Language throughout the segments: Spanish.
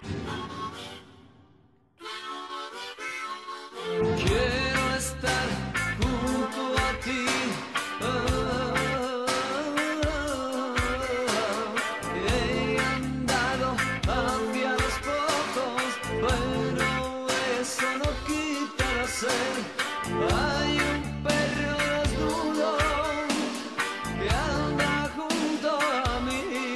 Quiero estar junto a ti. He andado hacia los pocos, pero eso no quita la sed. Hay un perro desnudo que anda junto a mí.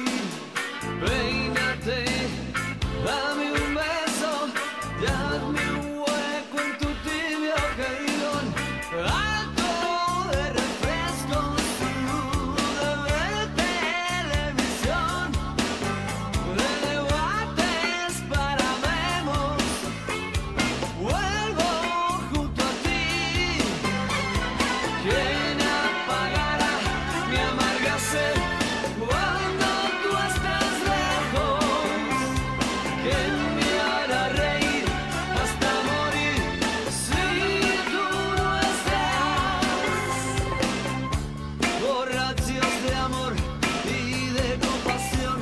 Peínate, dame un beso, hazme un hueco en tu tibio queridón. Algo de refrescos, de ver televisión, de debates para memos. Vuelvo junto a ti. ¿Quién apagará mi amarga sed cuando tú estás lejos? ¿Quién me hará reír hasta morir si tú no estás? Borrachos de amor y de compasión,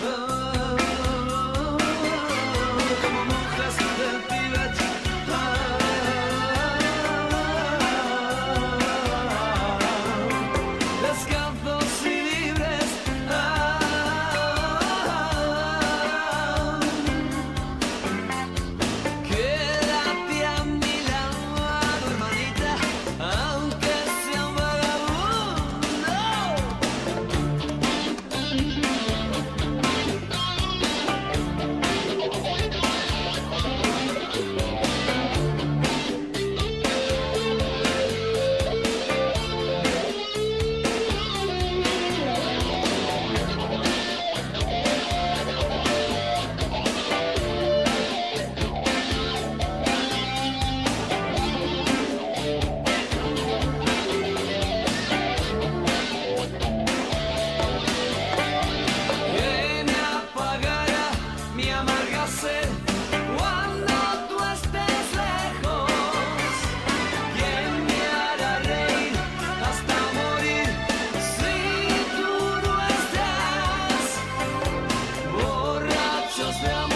como monjas del Tíbet. Descalzos y libres, quédate a mi lado, hermanita, aunque sea un vagabundo. ¿Quién apagará mi amarga sed cuando tú estés lejos? ¿Quién me hará reír hasta morir si tú no estás? Borrachos de amor